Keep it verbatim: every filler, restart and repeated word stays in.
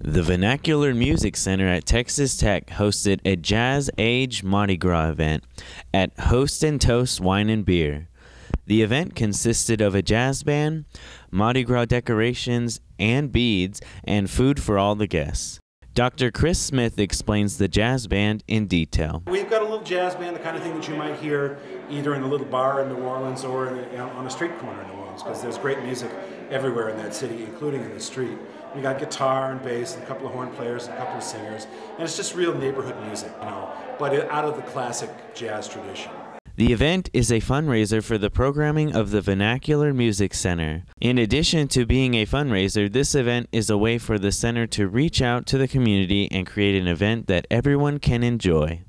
The Vernacular Music Center at Texas Tech hosted a Jazz Age Mardi Gras event at Host and Toast Wine and Beer. The event consisted of a jazz band, Mardi Gras decorations and beads, and food for all the guests. Doctor Chris Smith explains the jazz band in detail. We've got a little jazz band, the kind of thing that you might hear either in a little bar in New Orleans or in a, on a street corner in New Orleans, because there's great music everywhere in that city, including in the street. We got guitar and bass and a couple of horn players and a couple of singers, and it's just real neighborhood music, you know, but it, out of the classic jazz tradition. The event is a fundraiser for the programming of the Vernacular Music Center. In addition to being a fundraiser, this event is a way for the center to reach out to the community and create an event that everyone can enjoy.